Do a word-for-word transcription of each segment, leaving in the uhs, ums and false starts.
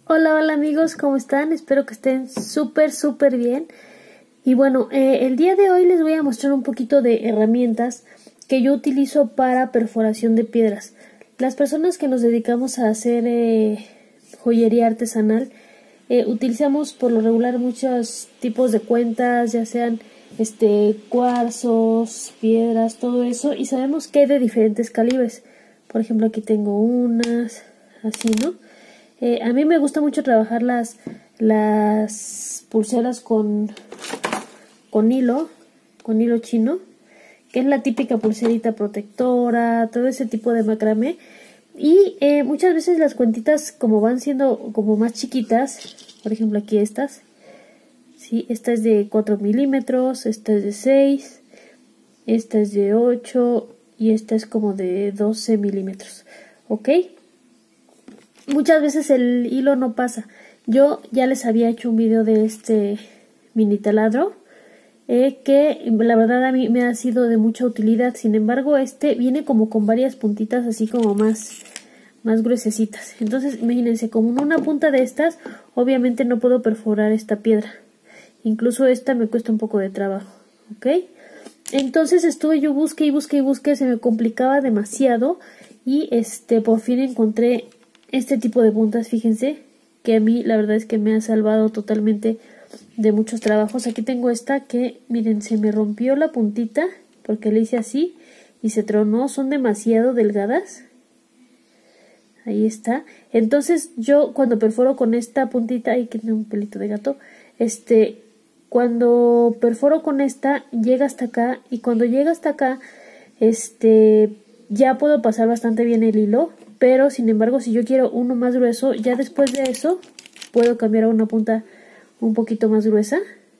Hola, hola amigos, ¿cómo están? Espero que estén súper, súper bien. Y bueno, eh, el día de hoy les voy a mostrar un poquito de herramientas que yo utilizo para perforación de piedras. Las personas que nos dedicamos a hacer eh, joyería artesanal, eh, utilizamos por lo regular muchos tipos de cuentas, ya sean este cuarzos, piedras, todo eso, y sabemos que hay de diferentes calibres. Por ejemplo, aquí tengo unas, así, ¿no? Eh, a mí me gusta mucho trabajar las, las pulseras con, con hilo, con hilo chino, que es la típica pulserita protectora, todo ese tipo de macramé. Y eh, muchas veces las cuentitas, como van siendo como más chiquitas, por ejemplo aquí estas, ¿sí? Esta es de cuatro milímetros, esta es de seis, esta es de ocho y esta es como de doce milímetros, ¿ok? Muchas veces el hilo no pasa. Yo ya les había hecho un video de este mini taladro eh, que la verdad a mí me ha sido de mucha utilidad. Sin embargo, este viene como con varias puntitas así como más, más gruesecitas. Entonces, imagínense, como en una punta de estas, obviamente no puedo perforar esta piedra. Incluso esta me cuesta un poco de trabajo, ¿ok? Entonces estuve yo busqué y busqué y busqué, se me complicaba demasiado y este por fin encontré este tipo de puntas. Fíjense que a mí la verdad es que me ha salvado totalmente de muchos trabajos. Aquí tengo esta que, miren, se me rompió la puntita porque le hice así y se tronó. Son demasiado delgadas. Ahí está. Entonces yo cuando perforo con esta puntita, ahí que tiene un pelito de gato, este, cuando perforo con esta llega hasta acá, y cuando llega hasta acá, este, ya puedo pasar bastante bien el hilo. Pero, sin embargo, si yo quiero uno más grueso, ya después de eso, puedo cambiar a una punta un poquito más gruesa.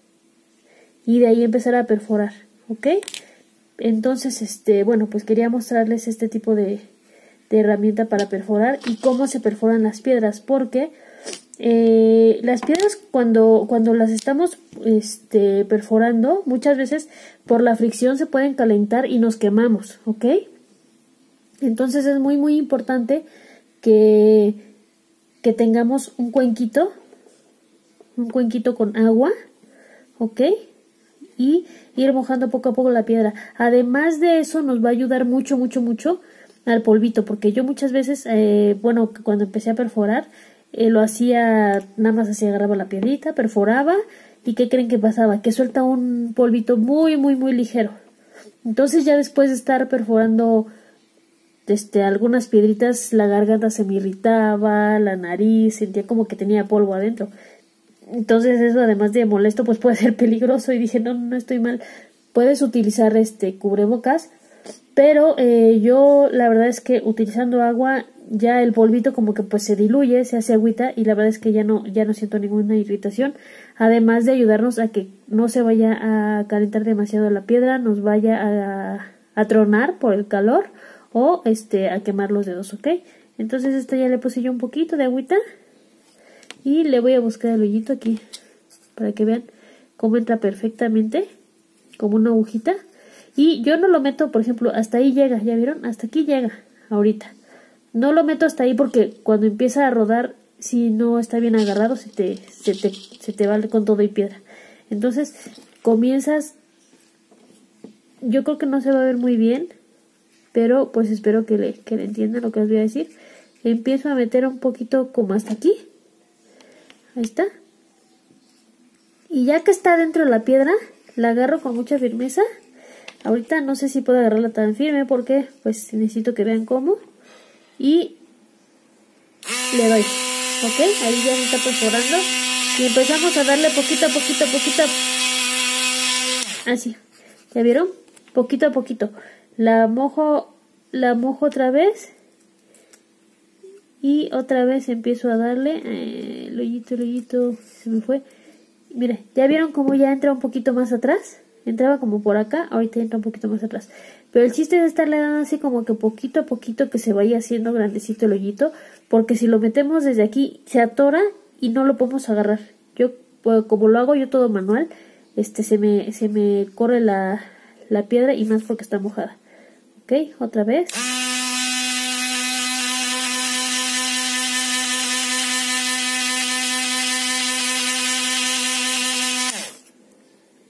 Y de ahí empezar a perforar, ¿ok? Entonces, este, bueno, pues quería mostrarles este tipo de, de herramienta para perforar y cómo se perforan las piedras. Porque eh, las piedras cuando, cuando las estamos este, perforando, muchas veces por la fricción se pueden calentar y nos quemamos, ¿ok? Entonces es muy muy importante que, que tengamos un cuenquito, un cuenquito con agua, ¿ok? Y ir mojando poco a poco la piedra. Además de eso nos va a ayudar mucho, mucho, mucho al polvito, porque yo muchas veces, eh, bueno, cuando empecé a perforar, eh, lo hacía, nada más así agarraba la piedrita, perforaba, y ¿qué creen que pasaba? Que suelta un polvito muy, muy, muy ligero. Entonces ya después de estar perforando Este, algunas piedritas, la garganta se me irritaba, la nariz, sentía como que tenía polvo adentro. Entonces eso, además de molesto, pues puede ser peligroso. Y dije, no, no estoy mal. Puedes utilizar este cubrebocas, pero eh, yo la verdad es que utilizando agua, ya el polvito como que pues se diluye, se hace agüita, y la verdad es que ya no, ya no siento ninguna irritación. Además de ayudarnos a que no se vaya a calentar demasiado la piedra, nos vaya a, a tronar por el calor, o este a quemar los dedos, ¿ok? Entonces esta ya le puse yo un poquito de agüita y le voy a buscar el hoyito aquí para que vean cómo entra perfectamente, como una agujita. Y yo no lo meto, por ejemplo, hasta ahí llega, ¿ya vieron? Hasta aquí llega ahorita. No lo meto hasta ahí porque cuando empieza a rodar, si no está bien agarrado, se te, se te, se te va con todo y piedra. Entonces comienzas, yo creo que no se va a ver muy bien, pero pues espero que le, que le entiendan lo que les voy a decir. Empiezo a meter un poquito como hasta aquí. Ahí está. Y ya que está dentro de la piedra, la agarro con mucha firmeza. Ahorita no sé si puedo agarrarla tan firme porque pues necesito que vean cómo. Y le doy. ¿Ok? Ahí ya se está perforando. Y empezamos a darle poquito a poquito a poquito. Así. ¿Ya vieron? Poquito a poquito. La mojo, la mojo otra vez y otra vez empiezo a darle eh, el hoyito, el hoyito, se me fue. Mira, ¿ya vieron cómo ya entra un poquito más atrás? Entraba como por acá, ahorita entra un poquito más atrás. Pero el chiste es estarle dando así como que poquito a poquito que se vaya haciendo grandecito el hoyito, porque si lo metemos desde aquí se atora y no lo podemos agarrar. Yo, pues, como lo hago yo todo manual, este se me, se me corre la, la piedra, y más porque está mojada. Ok, otra vez.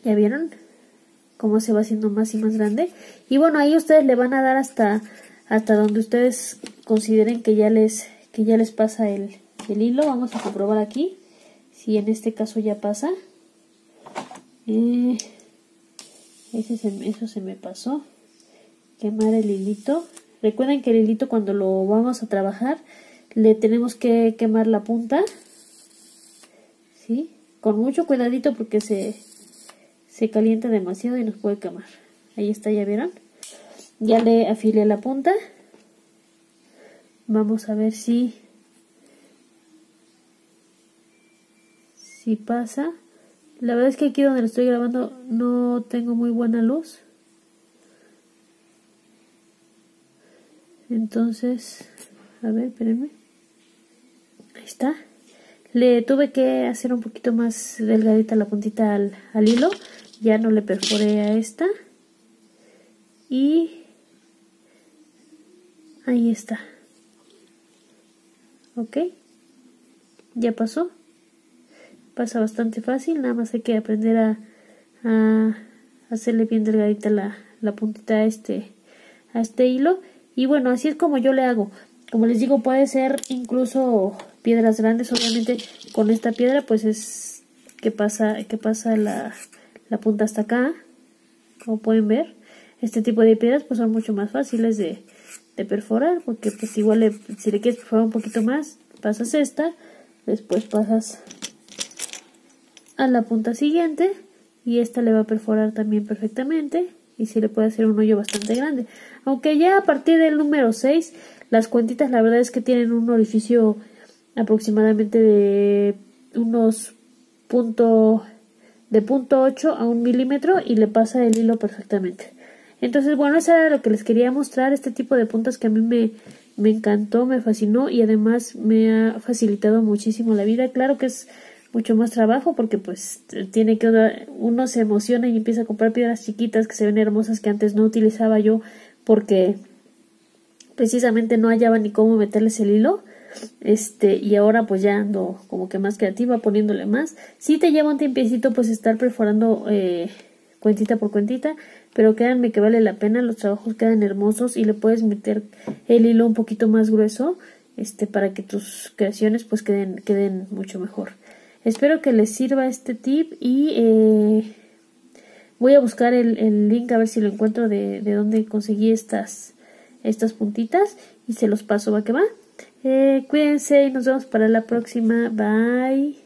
¿Ya vieron cómo se va haciendo más y más grande? Y bueno, ahí ustedes le van a dar hasta, hasta donde ustedes consideren que ya les, que ya les pasa el, el hilo. Vamos a comprobar aquí si en este caso ya pasa. Eh, ese se, eso se me pasó. Quemar el hilito. Recuerden que el hilito, cuando lo vamos a trabajar, le tenemos que quemar la punta. ¿Sí? Con mucho cuidadito porque se, se calienta demasiado y nos puede quemar. Ahí está, ¿ya vieron? Ya le afilé la punta. Vamos a ver si, si pasa. La verdad es que aquí donde lo estoy grabando no tengo muy buena luz. Entonces, a ver, espérenme. Ahí está. Le tuve que hacer un poquito más delgadita la puntita al, al hilo. Ya no le perforé a esta. Y ahí está. Ok. Ya pasó. Pasa bastante fácil. Nada más hay que aprender a, a hacerle bien delgadita la, la puntita a este, a este hilo. Y bueno, así es como yo le hago. Como les digo, puede ser incluso piedras grandes. Obviamente con esta piedra pues es que pasa, que pasa la, la punta hasta acá. Como pueden ver, este tipo de piedras pues son mucho más fáciles de, de perforar. Porque pues igual le, si le quieres perforar un poquito más, pasas esta. Después pasas a la punta siguiente. Y esta le va a perforar también perfectamente. Y sí le puede hacer un hoyo bastante grande. Aunque ya a partir del número seis, las cuentitas la verdad es que tienen un orificio aproximadamente de unos punto, de punto ocho a un milímetro y le pasa el hilo perfectamente. Entonces, bueno, eso era lo que les quería mostrar, este tipo de puntas que a mí me, me encantó, me fascinó y además me ha facilitado muchísimo la vida. Claro que es mucho más trabajo porque pues tiene que uno se emociona y empieza a comprar piedras chiquitas que se ven hermosas que antes no utilizaba yo porque precisamente no hallaba ni cómo meterles el hilo. Este, y ahora pues ya ando como que más creativa poniéndole más. Sí te lleva un tiempecito pues estar perforando eh, cuentita por cuentita, pero créanme que vale la pena, los trabajos quedan hermosos y le puedes meter el hilo un poquito más grueso este, para que tus creaciones pues queden, queden mucho mejor. Espero que les sirva este tip y eh, voy a buscar el, el link a ver si lo encuentro de, de dónde conseguí estas, estas puntitas y se los paso, va que va. Eh, cuídense y nos vemos para la próxima. Bye.